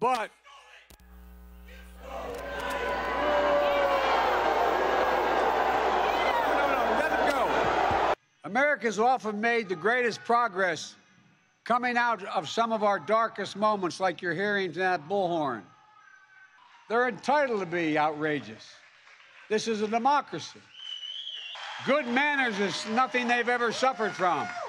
But America's often made the greatest progress coming out of some of our darkest moments, like you're hearing in that bullhorn. They're entitled to be outrageous. This is a democracy. Good manners is nothing they've ever suffered from.